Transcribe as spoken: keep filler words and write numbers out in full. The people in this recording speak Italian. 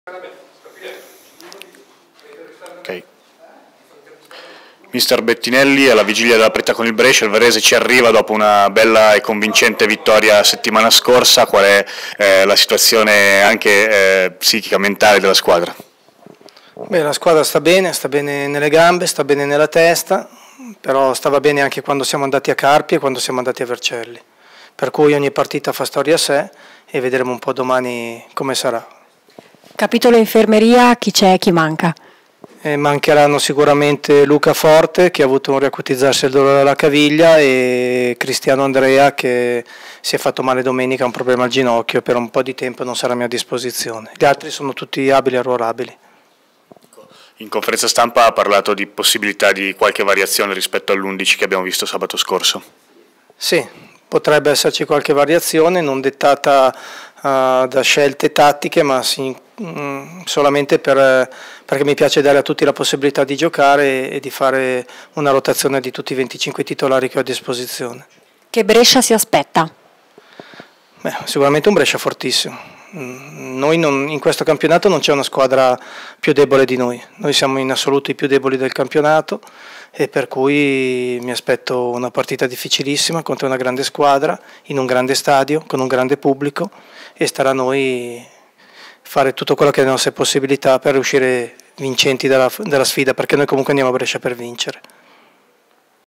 Okay. Mister Bettinelli, alla vigilia della partita con il Brescia, il Varese ci arriva dopo una bella e convincente vittoria settimana scorsa. Qual è eh, la situazione anche eh, psichica, mentale della squadra? Beh, la squadra sta bene, sta bene nelle gambe, sta bene nella testa, però stava bene anche quando siamo andati a Carpi e quando siamo andati a Vercelli. Per cui ogni partita fa storia a sé e vedremo un po' domani come sarà. Capitolo infermeria, chi c'è e chi manca? E mancheranno sicuramente Luca Forte, che ha avuto un riacutizzarsi del dolore alla caviglia, e Cristiano Andrea, che si è fatto male domenica, ha un problema al ginocchio e per un po' di tempo non sarà a mia disposizione. Gli altri sono tutti abili e arruolabili. In conferenza stampa ha parlato di possibilità di qualche variazione rispetto all'undici che abbiamo visto sabato scorso. Sì, potrebbe esserci qualche variazione, non dettata uh, da scelte tattiche, ma sì, mh, solamente per, perché mi piace dare a tutti la possibilità di giocare e, e di fare una rotazione di tutti i venticinque titolari che ho a disposizione. Che Brescia si aspetta? Beh, sicuramente un Brescia fortissimo. Noi non, in questo campionato non c'è una squadra più debole di noi, noi siamo in assoluto i più deboli del campionato e per cui mi aspetto una partita difficilissima contro una grande squadra, in un grande stadio, con un grande pubblico, e starà a noi fare tutto quello che è nelle nostre possibilità per uscire vincenti dalla, dalla sfida, perché noi comunque andiamo a Brescia per vincere.